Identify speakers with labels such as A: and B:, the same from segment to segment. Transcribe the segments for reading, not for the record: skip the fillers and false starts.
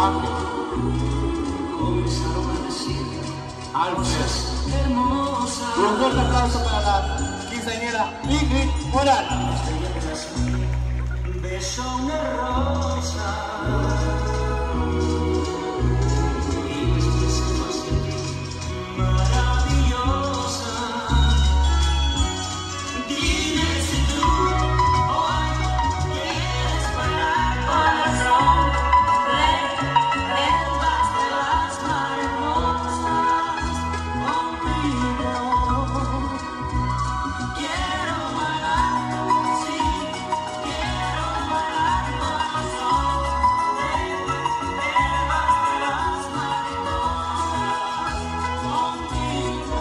A: Ángel, Alfred. Un fuerte aplauso para la quinceañera Ingrid Morales.
B: Beso una rosa y después más de ti, maravillosa. Dime si tú hoy quieres parar corazón, lenguas de las mariposas conmigo. Quiero bailar, sí, quiero bailar corazón, lenguas de las mariposas conmigo.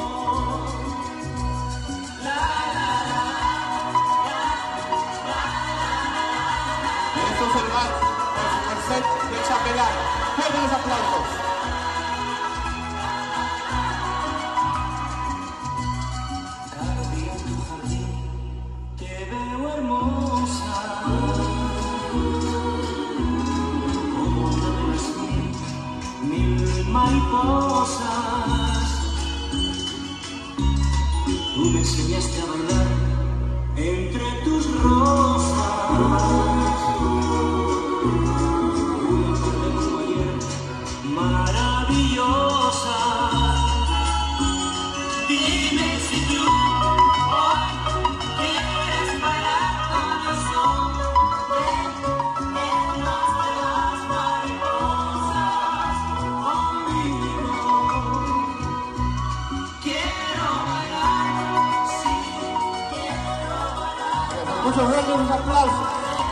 A: En estos lugares, por su corset de chapelán. Fuertes los aplausos.
B: Cada día en tu jardín te veo hermosa, como una de las mil mariposas. Tú me enseñaste a bailar entre tus rosas. Una tarde como ayer, maravillosa. Dime si tú hoy quieres bailar corazón, lenguas de las mariposas conmigo. Quiero bailar, sí, quiero bailar.
A: Muchos fuertes aplausos.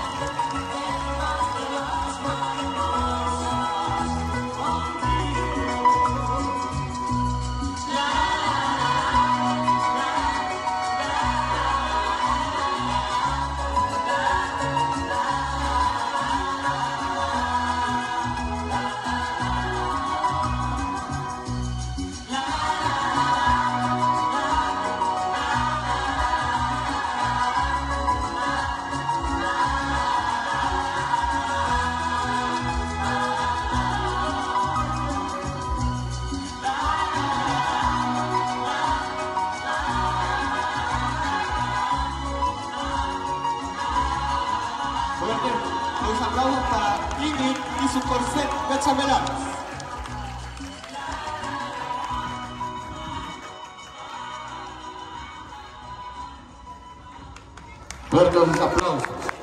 A: Fuertes los aplausos para Ingrid y su corset de chambelanes. Fuertes los aplausos.